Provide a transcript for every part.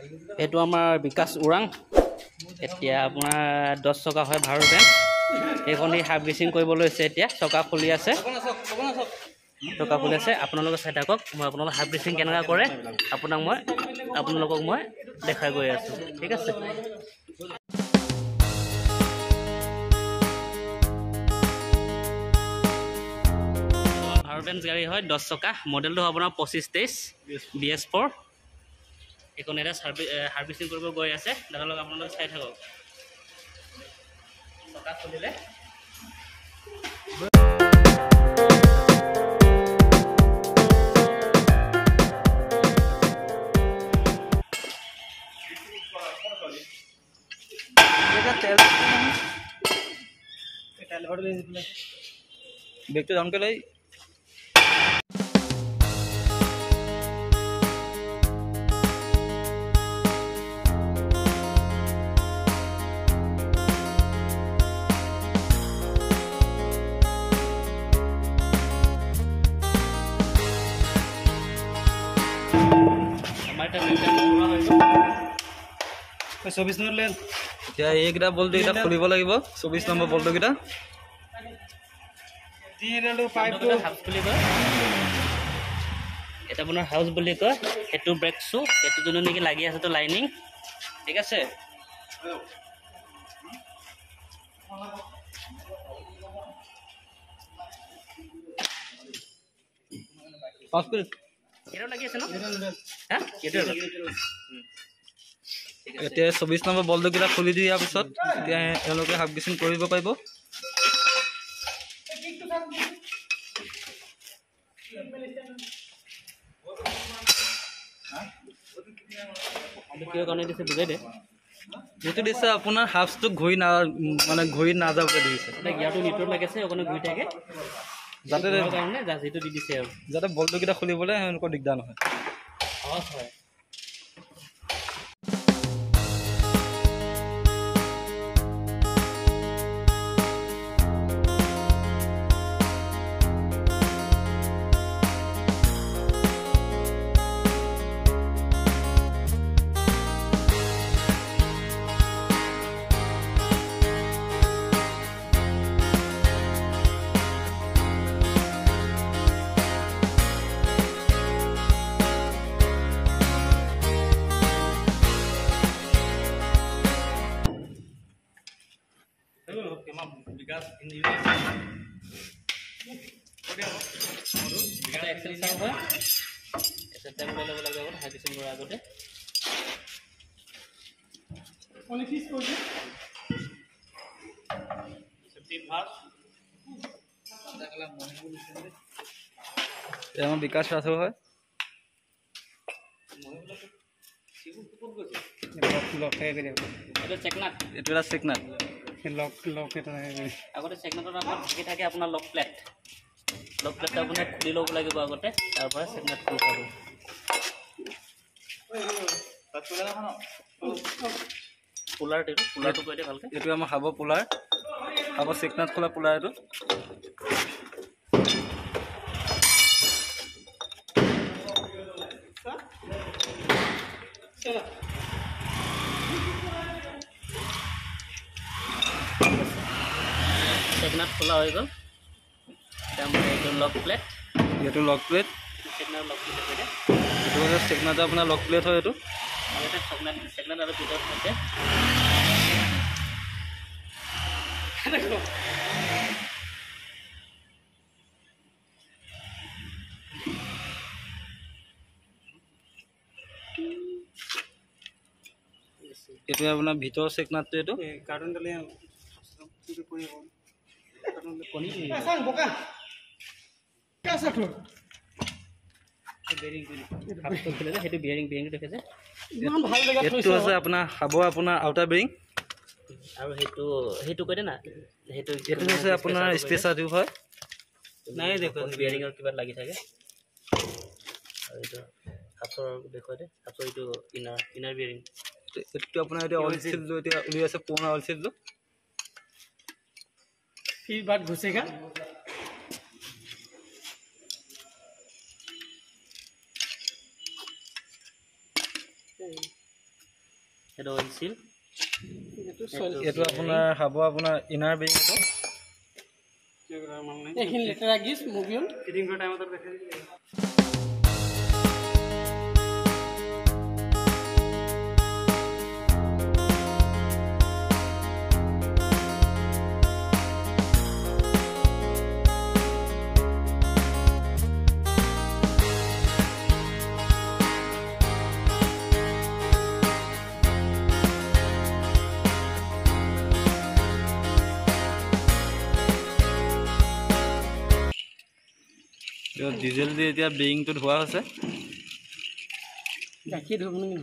এইটো আমাৰ বিকাশ ওৰাং এতিয়া আপোনাৰ 10 চকা হয় ভাৰত বেঞ্চ এইখন হাৰ্ভিচিং কৰিব লৈছে এতিয়া চকা খুলি আছে আপোনালোকে চাই থাকক মই আপোনালোকক হাৰ্ভিচিং কেনেকা কৰে আপোনালোকক মই দেখাই গৈ আছো ঠিক আছে ভাৰত বেঞ্চ গাড়ী হয় 10 চকা মডেলটো আপোনাৰ 2523 BS4 এখন এটা হাৰ্ভিচিং কৰিব গৈ আছে দাদালক আপোনালোকে চাই থাকক চকা খুলিলে বেগটো ডাউন কৰি লৈ চৌবিশ নম্বৰ লেন এতিয়া এইকেইটা বলটো এটা খুলিব লাগিব 24 নম্বৰ বলটো কেইটা এটা আপোনাৰ হাউচ বুলি কয় সেইটো ব্ৰেক শ্বু সেইটো যোনটো নেকি লাগি আছে তো লাইনিং ঠিক আছে এটা লাগি আছে ন হ্যাঁ এটা এতিয়া 24 নম্বৰ বলটো কেইটা খুলি দিয়াৰ পিছত এতিয়া এওঁলোকে হাৰ্ভিচিং কৰিব পাৰিব যেটো দিছে আপোনাৰ হাফটো ঘূৰি নাযাবলৈ দিছে ইয়াতো নিটৰ লাগিছে ওখানে ঘূৰি থাকে যাতে কাৰণে যেটো দি দিছে আৰু যাতে বলটো কেইটা খুলিবলৈ এওঁলোকৰ দিগদাৰ নহয় সহজ হয় বিকাশ এক্সেল হয় এটা টাইম লৈ ল'ব লাগে হাৰ্ভিচিং কৰাৰ আগতে অনি ফিস কৰিছে সেফটি ভাৰ আমাৰ বিকাশ ৰাথোৰ হয় এটা চেকনাট এইটো এটা চেকনাট লক এটা আগতে চেকনাটৰ আগত ঢাকি থাকে আপোনাৰ লক প্লেট আপোনাৰ খুলি ল'ব লাগিব আগতে তাৰপৰা চেকনাট খুলি থ'ব পুলাৰটো কৈ দিয়ে ভালকৈ এইটো আমাৰ হাব পুলাৰ হাব চেকনাট খোলা পুলাৰ এইটো চেকনাট খোলা হৈ গ'ল এইটো লক প্লেট এইটো লক প্লেট চেকনাট লক প্লেট কৈ দিয়ে এইটো চেকনাটৰ আপোনাৰ লক প্লেট হয় এইটো আৰু এটা চেকনাট আৰু ভিতৰত থাকে এইটো আপোনাৰ ভিতৰৰ চেকনাটটো এইটো কাৰ্টুন ডালে কণী সাং বকা কাছা থ বেৰিং হাফটো খুলে সেইটো বেৰিং দেখে যে ইমান ভাল লাগা এইটো আছে আপোনাৰ হাব আপোনাৰ আউটাৰ বেৰিং আৰু সেইটো কৈ দে না সেইটো হৈছে আপোনাৰ স্পেচাৰটো হয় নাই দেখো বেৰিঙৰ কিবা লাগি থাকে আৰু এইটো হাফৰ দেখুৱাই দে হাফৰ এইটো ইনাৰ বেৰিং এইটো আপোনাৰ এতিয়া অইল চিলটো এতিয়া উলিয়াইছে পুৰণা অইল চিলটো फिर बात घुसेगा এটা অইল সিল এইটো আপোনাৰ হাব আপোনাৰ ইনাৰ বেৰিংটো এইখিনি লেটেৰা গিজ মুভিয়ন ফিটিং কৰা টাইমত দেখাই দিলে ডিজেল দি এতিয়া বেৰিংটো ধোৱা হৈছে গাখীৰ ধুব নেকি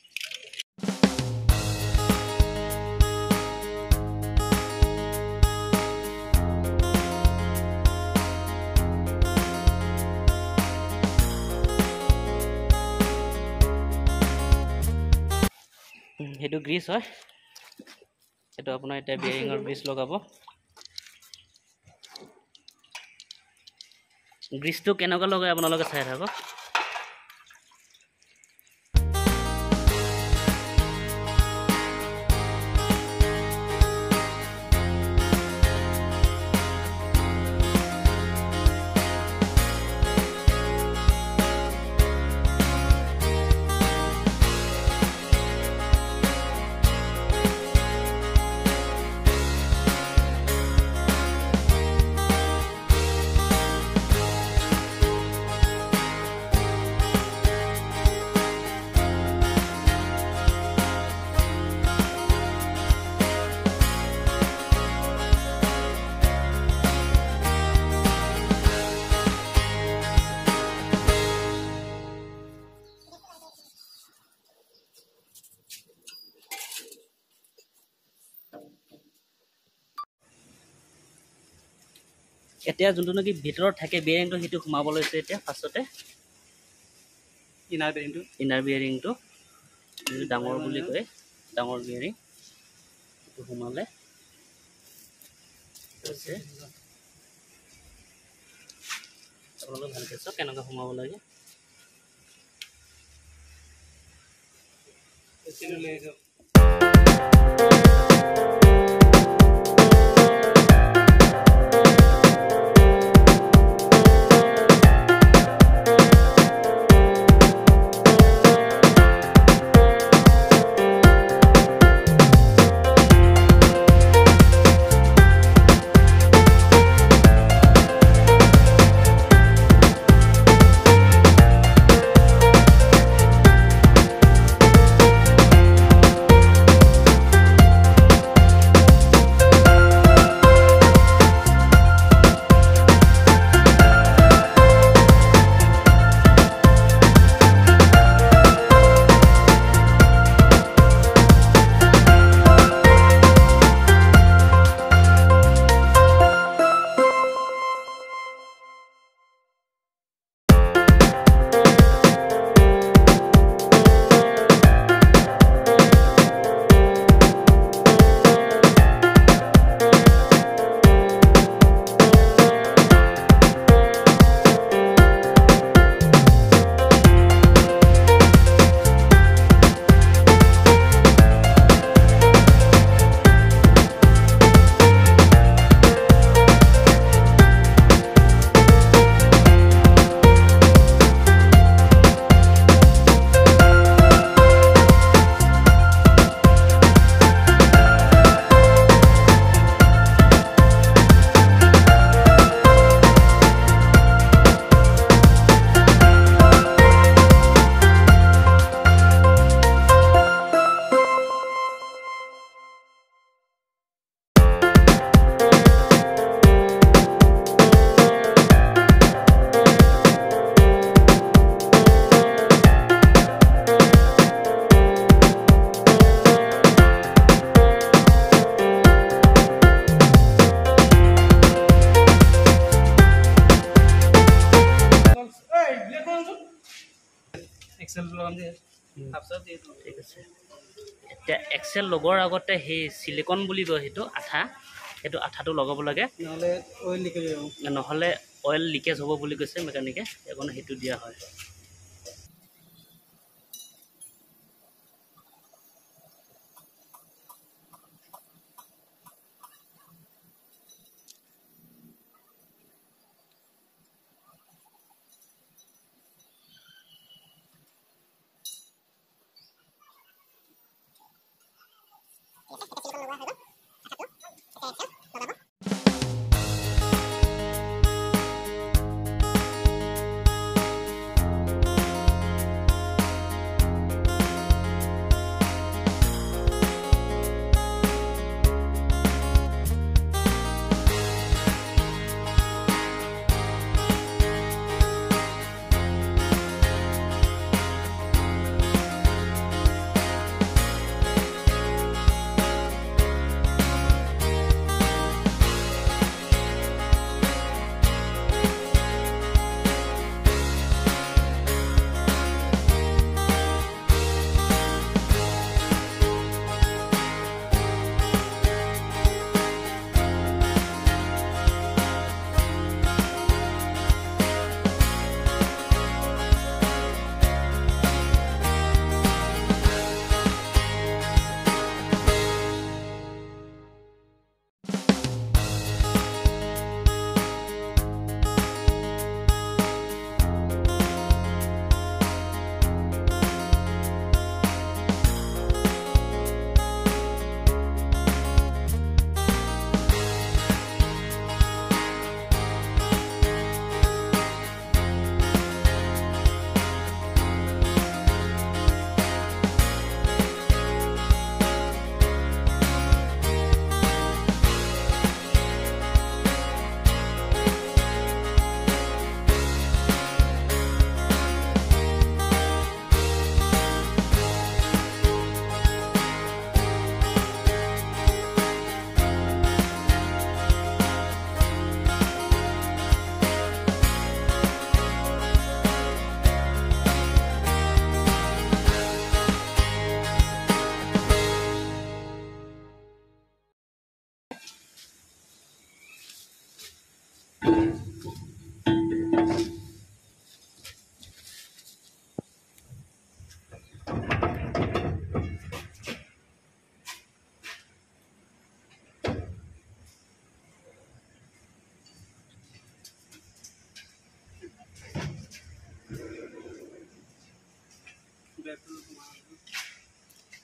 সেইটো গ্ৰীজ হয় এইটো আপোনাৰ এতিয়া বেয়াৰিঙৰ গ্ৰীজ লগাব গ্ৰীজটো কেনেকুৱা লগাই আপোনালোকে চাই থাকক এতিয়া যোনটো নেকি ভিতৰত থাকে বেয়াৰিংটো সেইটো সোমাব লৈছে এতিয়া ফাৰ্ষ্টতে ইনাৰ বেৰিংটো যিটো ডাঙৰ বুলি কয় ডাঙৰ বেয়াৰিং সেইটো সোমালে আপোনালোকে ভালকৈ চাওক কেনেকৈ সোমাব লাগে ঠিক আছে এতিয়া এক্সেল লগোৱাৰ আগতে সেই সিলিকন বুলি কয় সেইটো আঠাটো লগাব লাগে নহ'লে অইল লিকেজ হ'ব বুলি কৈছে মেকানিকে সেইকাৰণে সেইটো দিয়া হয়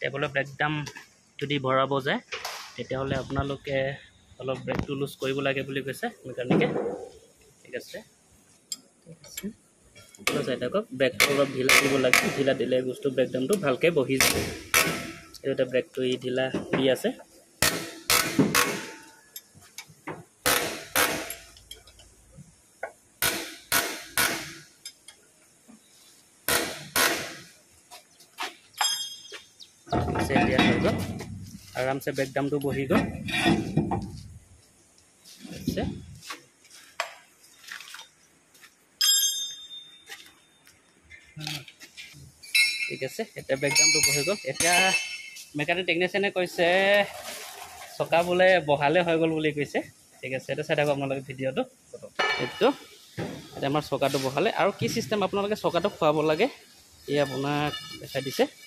টেবুলৰ ব্ৰেকডাম যদি ভৰাব যায় তেতিয়াহ'লে আপোনালোকে অলপ ব্ৰেকটো লুজ কৰিব লাগে বুলি কৈছে মেকানিকে। ঠিক আছে আপোনাৰ চাই থাকক, ব্ৰেকটো অলপ ঢিলা দিব লাগে, ঢিলা দিলে বস্তু ব্ৰেকডামটো ভালকৈ বহি যায়। এইটো এটা ব্ৰেকটো ই ঢিলা দি আছে। এতিয়া হৈ গ'ল, আৰামছে ব্ৰেকডামটো বহি গ'ল। ঠিক আছে, এতিয়া ব্ৰেকডামটো বহি গ'ল। এতিয়া মেকানিক টেকনিচিয়ানে কৈছে চকা বোলে বহালে হৈ গ'ল বুলি কৈছে। ঠিক আছে, এইটো চাই থাকক আপোনালোকে ভিডিঅ'টো। এইটো এতিয়া আমাৰ চকাটো বহালে, আৰু কি চিষ্টেম আপোনালোকে চকাটো খুৱাব লাগে এই আপোনাক দেখাই দিছে।